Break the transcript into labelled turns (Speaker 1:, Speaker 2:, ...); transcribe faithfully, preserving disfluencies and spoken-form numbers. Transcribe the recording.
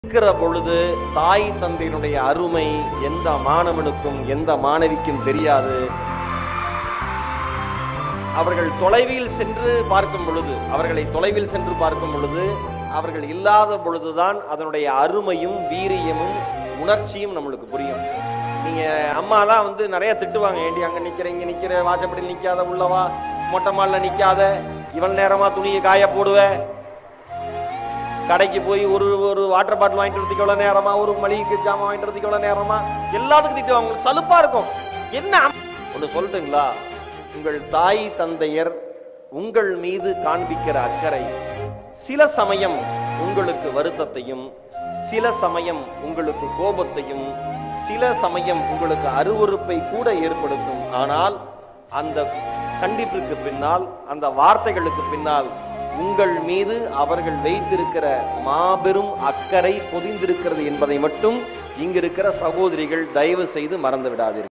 Speaker 1: இருக்கிற பொழுது தாய் தந்தையினுடைய அருமை எந்த மாணவனுக்கும் எந்த மாணவிக்கும் தெரியாது. அவர்கள் தொலைவில் சென்று பார்க்கும் பொழுது அவர்களை தொலைவில் சென்று பார்க்கும் பொழுது அவர்கள் இல்லாத பொழுதுதான் அதனுடைய அருமையும் வீரியமும் உணர்ச்சியும் நம்மளுக்கு புரியும். நீங்க அம்மாலாம் வந்து நிறைய திட்டுவாங்க, ஏண்டி அங்க நிக்கிற இங்க நிக்கிற வாசப்படியில் நிக்காத, உள்ளவா மொட்டை மால்ல நிக்காத, இவன் நேரமா துணியை காய போடுவ, கடைக்கு போய் ஒரு ஒரு வாட்டர் பாட்டில் வாங்கிட்டு வரதுக்கு எவ்வளவு நேரமா, ஒரு மளிகைக்கு ஜாமான் வாங்கிட்டு வரதுக்கு எவ்வளவு நேரமா, எல்லாத்துக்கும் திட்டுவாங்க. உங்களுக்கு சலுப்பா இருக்கும். என்ன ஒன்று சொல்லட்டுங்களா, உங்கள் தாய் தந்தையர் உங்கள் மீது காண்பிக்கிற அக்கறை சில சமயம் உங்களுக்கு வருத்தத்தையும், சில சமயம் உங்களுக்கு கோபத்தையும், சில சமயம் உங்களுக்கு அருவருப்பை கூட ஏற்படுத்தும். ஆனால் அந்த கண்டிப்பிற்கு பின்னால், அந்த வார்த்தைகளுக்கு பின்னால் உங்கள் மீது அவர்கள் வைத்திருக்கிற மாபெரும் அக்கறை பொதிந்திருக்கிறது என்பதை மட்டும் இங்கிருக்கிற சகோதரிகள் தயவு செய்து மறந்து விடாதீர்கள்.